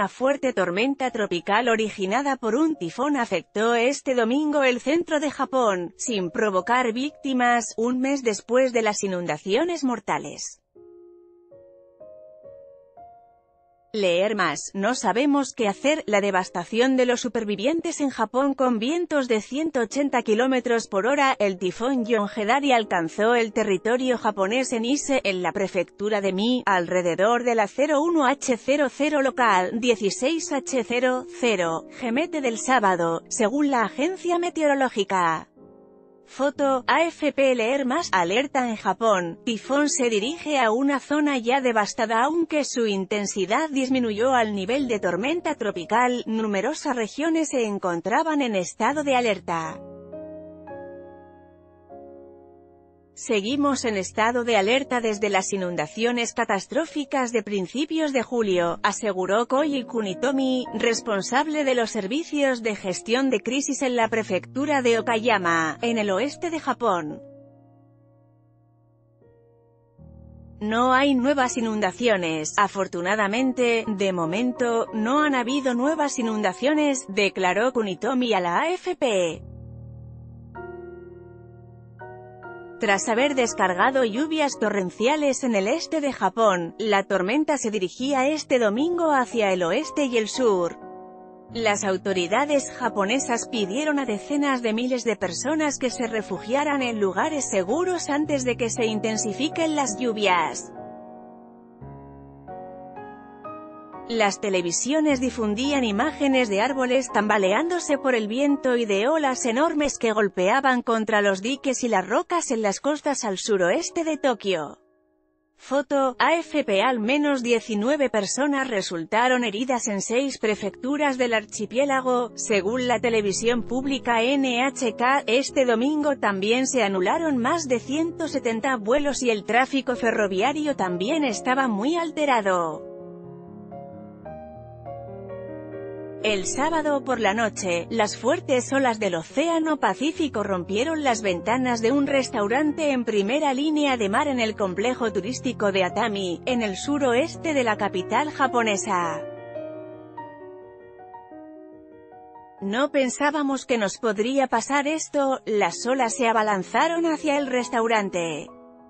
una fuerte tormenta tropical originada por un tifón afectó este domingo el centro de Japón, sin provocar víctimas, un mes después de las inundaciones mortales. Leer más. No sabemos qué hacer. La devastación de los supervivientes en Japón con vientos de 180 km por hora. El tifón Yonhedari alcanzó el territorio japonés en Ise, en la prefectura de Mie, alrededor de la 01H00 local, 16H00, GMT del sábado, según la agencia meteorológica. Foto, AFP. Leer más. Alerta en Japón. Tifón se dirige a una zona ya devastada aunque su intensidad disminuyó al nivel de tormenta tropical. Numerosas regiones se encontraban en estado de alerta. Seguimos en estado de alerta desde las inundaciones catastróficas de principios de julio, aseguró Koji Kunitomi, responsable de los servicios de gestión de crisis en la prefectura de Okayama, en el oeste de Japón. No hay nuevas inundaciones. Afortunadamente, de momento, no han habido nuevas inundaciones, declaró Kunitomi a la AFP. Tras haber descargado lluvias torrenciales en el este de Japón, la tormenta se dirigía este domingo hacia el oeste y el sur. Las autoridades japonesas pidieron a decenas de miles de personas que se refugiaran en lugares seguros antes de que se intensifiquen las lluvias. Las televisiones difundían imágenes de árboles tambaleándose por el viento y de olas enormes que golpeaban contra los diques y las rocas en las costas al suroeste de Tokio. Foto, AFP. Al menos 19 personas resultaron heridas en 6 prefecturas del archipiélago, según la televisión pública NHK. Este domingo también se anularon más de 170 vuelos y el tráfico ferroviario también estaba muy alterado. El sábado por la noche, las fuertes olas del Océano Pacífico rompieron las ventanas de un restaurante en primera línea de mar en el complejo turístico de Atami, en el suroeste de la capital japonesa. No pensábamos que nos podría pasar esto. Las olas se abalanzaron hacia el restaurante.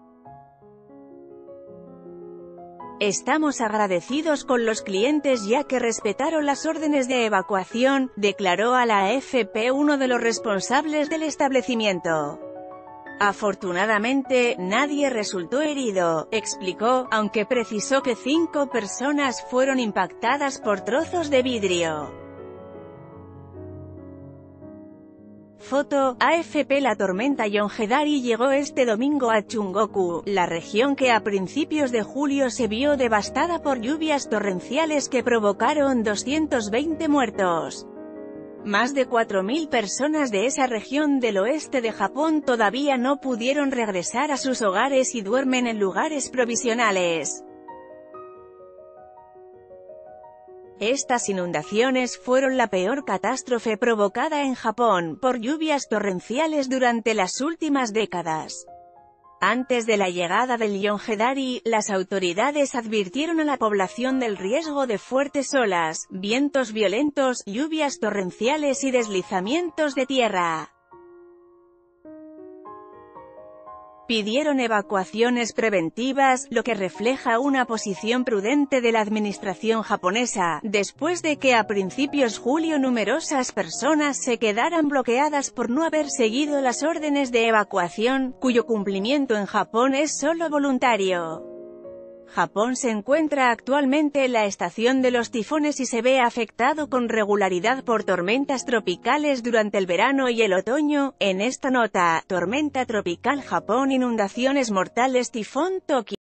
Estamos agradecidos con los clientes ya que respetaron las órdenes de evacuación, declaró a la AFP uno de los responsables del establecimiento. Afortunadamente, nadie resultó herido, explicó, aunque precisó que 5 personas fueron impactadas por trozos de vidrio. Foto, AFP. La tormenta Yonhedari llegó este domingo a Chungoku, la región que a principios de julio se vio devastada por lluvias torrenciales que provocaron 220 muertos. Más de 4.000 personas de esa región del oeste de Japón todavía no pudieron regresar a sus hogares y duermen en lugares provisionales. Estas inundaciones fueron la peor catástrofe provocada en Japón por lluvias torrenciales durante las últimas décadas. Antes de la llegada del Yonhedari, las autoridades advirtieron a la población del riesgo de fuertes olas, vientos violentos, lluvias torrenciales y deslizamientos de tierra. Pidieron evacuaciones preventivas, lo que refleja una posición prudente de la administración japonesa, después de que a principios de julio numerosas personas se quedaran bloqueadas por no haber seguido las órdenes de evacuación, cuyo cumplimiento en Japón es solo voluntario. Japón se encuentra actualmente en la estación de los tifones y se ve afectado con regularidad por tormentas tropicales durante el verano y el otoño. En esta nota, tormenta tropical Japón, inundaciones mortales, tifón Tokio.